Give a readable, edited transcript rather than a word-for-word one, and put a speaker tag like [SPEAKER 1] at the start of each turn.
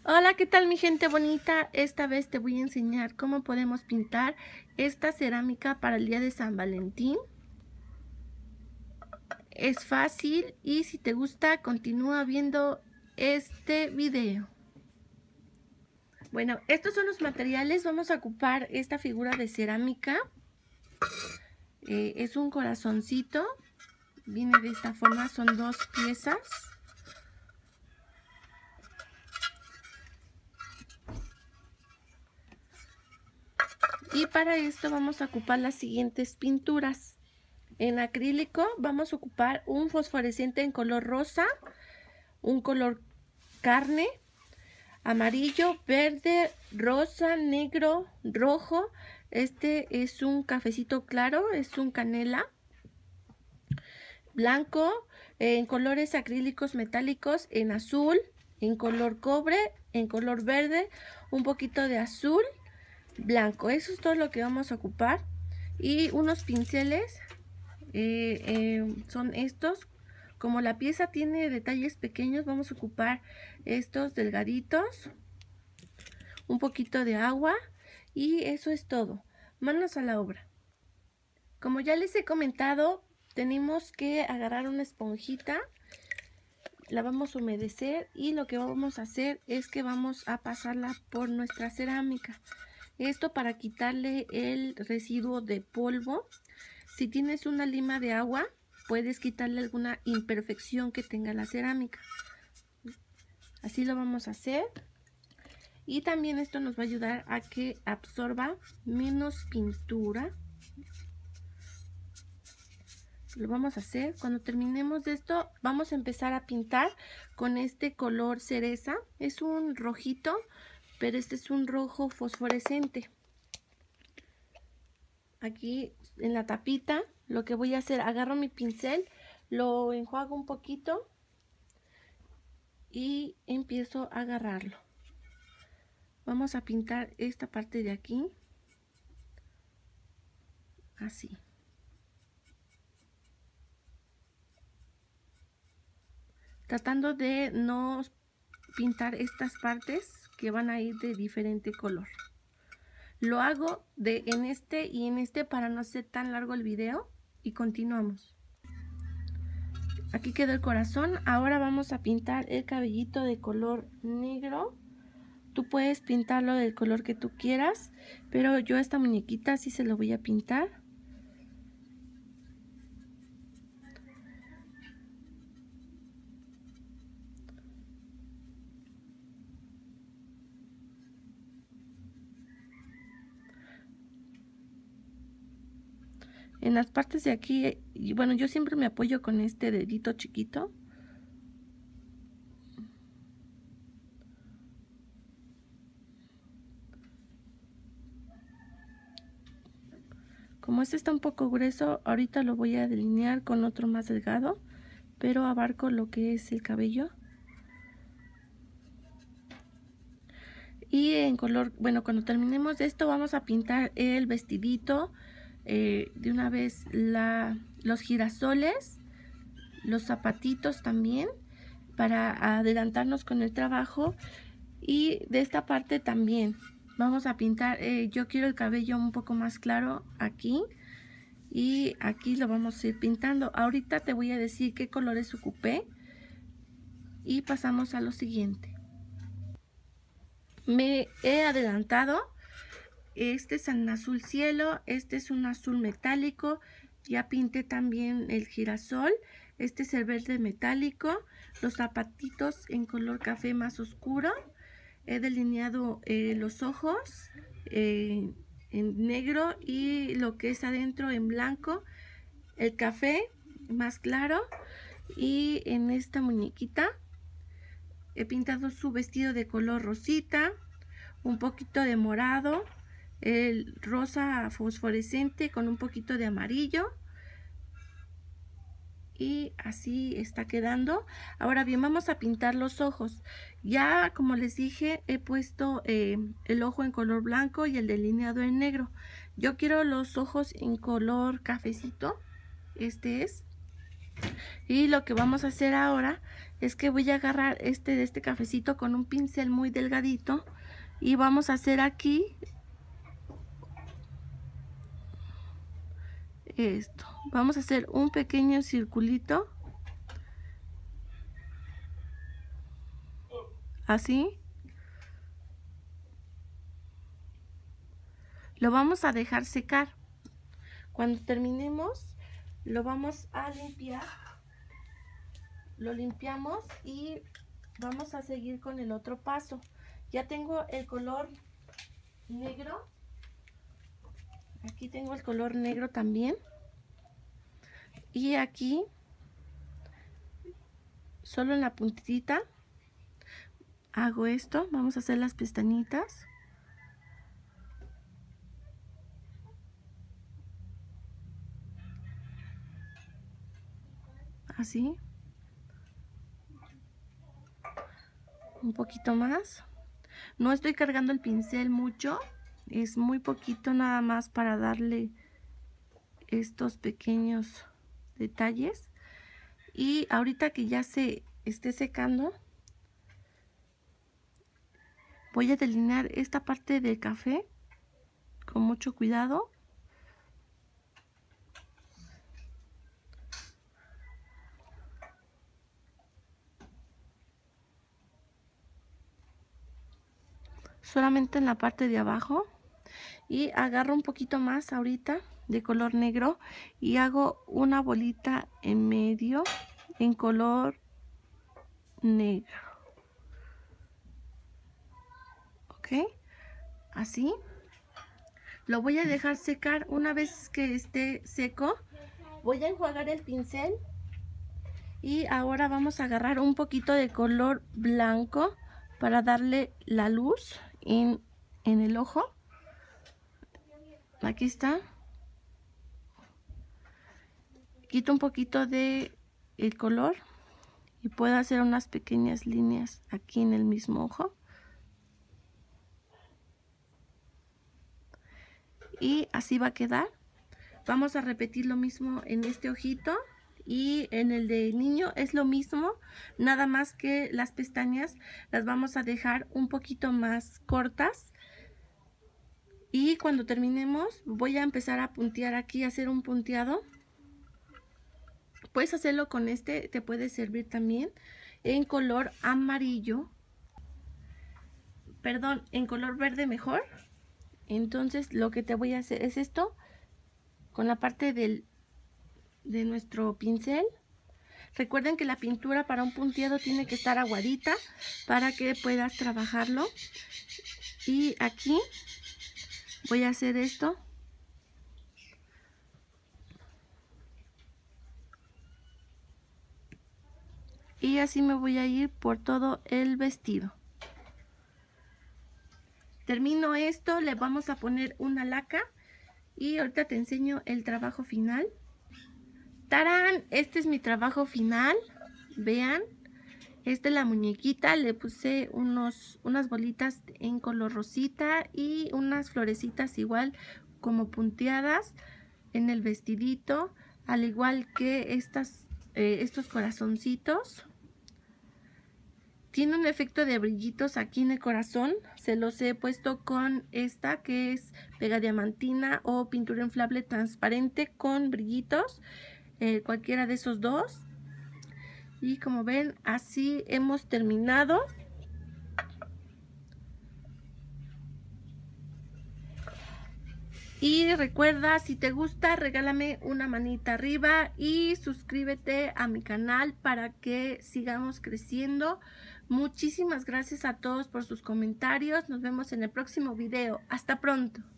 [SPEAKER 1] Hola, ¿qué tal mi gente bonita? Esta vez te voy a enseñar cómo podemos pintar esta cerámica para el día de San Valentín. Es fácil y si te gusta continúa viendo este video. Bueno, estos son los materiales. Vamos a ocupar esta figura de cerámica. Es un corazoncito. Viene de esta forma, son 2 piezas. Y para esto vamos a ocupar las siguientes pinturas. En acrílico vamos a ocupar un fosforescente en color rosa, un color carne, amarillo, verde, rosa, negro, rojo. Este es un cafecito claro, es un canela. Blanco, en colores acrílicos metálicos, en azul, en color cobre, en color verde, un poquito de azul, blanco. Eso es todo lo que vamos a ocupar. Y unos pinceles, son estos. Como la pieza tiene detalles pequeños, vamos a ocupar estos delgaditos, un poquito de agua y eso es todo. Manos a la obra. Como ya les he comentado, tenemos que agarrar una esponjita, la vamos a humedecer y lo que vamos a hacer es que vamos a pasarla por nuestra cerámica. Esto para quitarle el residuo de polvo. Si tienes una lima de agua, puedes quitarle alguna imperfección que tenga la cerámica. Así lo vamos a hacer. Y también esto nos va a ayudar a que absorba menos pintura. Lo vamos a hacer. Cuando terminemos de esto, vamos a empezar a pintar con este color cereza. Es un rojito, pero este es un rojo fosforescente. Aquí en la tapita, lo que voy a hacer, agarro mi pincel, lo enjuago un poquito y empiezo a agarrarlo. Vamos a pintar esta parte de aquí, así. Tratando de no pintar estas partes que van a ir de diferente color. Lo hago en este y en este para no hacer tan largo el video y continuamos. Aquí quedó el corazón. Ahora vamos a pintar el cabellito de color negro. Tú puedes pintarlo del color que tú quieras, pero yo a esta muñequita sí se lo voy a pintar. En las partes de aquí, y bueno, yo siempre me apoyo con este dedito chiquito. Como este está un poco grueso, ahorita lo voy a delinear con otro más delgado, pero abarco lo que es el cabello. Y en color, bueno, cuando terminemos de esto vamos a pintar el vestidito. De una vez los girasoles, los zapatitos también, para adelantarnos con el trabajo. Y de esta parte también vamos a pintar, yo quiero el cabello un poco más claro aquí. Y aquí lo vamos a ir pintando. Ahorita te voy a decir qué colores ocupé. Y pasamos a lo siguiente. Me he adelantado. Este es un azul cielo, este es un azul metálico, ya pinté también el girasol, este es el verde metálico, los zapatitos en color café más oscuro, he delineado los ojos en negro y lo que es adentro en blanco, el café más claro y en esta muñequita he pintado su vestido de color rosita, un poquito de morado, el rosa fosforescente con un poquito de amarillo y así está quedando. Ahora bien, vamos a pintar los ojos. Ya como les dije, he puesto el ojo en color blanco y el delineado en negro. Yo quiero los ojos en color cafecito, este es. Y lo que vamos a hacer ahora es que voy a agarrar de este cafecito con un pincel muy delgadito y vamos a hacer aquí esto. Vamos a hacer un pequeño circulito, así. Lo vamos a dejar secar. Cuando terminemos, lo vamos a limpiar. Lo limpiamos y vamos a seguir con el otro paso. Ya tengo el color negro. Aquí tengo el color negro también. Y aquí, solo en la puntita, hago esto. Vamos a hacer las pestañitas. Así. Un poquito más. No estoy cargando el pincel mucho. Es muy poquito nada más para darle estos pequeños detalles. Y ahorita que ya se esté secando, voy a delinear esta parte del café con mucho cuidado. Solamente en la parte de abajo. Y agarro un poquito más ahorita de color negro y hago una bolita en medio en color negro. Ok, así. Lo voy a dejar secar. Una vez que esté seco, voy a enjuagar el pincel y ahora vamos a agarrar un poquito de color blanco para darle la luz en el ojo. Aquí está. Quito un poquito de el color y puedo hacer unas pequeñas líneas aquí en el mismo ojo. Y así va a quedar. Vamos a repetir lo mismo en este ojito y en el de niño es lo mismo, nada más que las pestañas las vamos a dejar un poquito más cortas. Y cuando terminemos voy a empezar a puntear aquí, a hacer un punteado. Puedes hacerlo con te puede servir también en color amarillo. Perdón, en color verde mejor. Entonces lo que te voy a hacer es esto, con la parte de nuestro pincel. Recuerden que la pintura para un punteado tiene que estar aguadita para que puedas trabajarlo. Y aquí voy a hacer esto. Y así me voy a ir por todo el vestido. Termino esto, le vamos a poner una laca y ahorita te enseño el trabajo final. ¡Tarán! Este es mi trabajo final. Vean, esta es la muñequita. Le puse unas bolitas en color rosita y unas florecitas igual como punteadas en el vestidito, al igual que estos corazoncitos. Tiene un efecto de brillitos aquí en el corazón. Se los he puesto con esta que es pegadiamantina o pintura inflable transparente con brillitos. Cualquiera de esos dos. Y como ven, así hemos terminado. Y recuerda, si te gusta, regálame una manita arriba y suscríbete a mi canal para que sigamos creciendo. Muchísimas gracias a todos por sus comentarios. Nos vemos en el próximo video. Hasta pronto.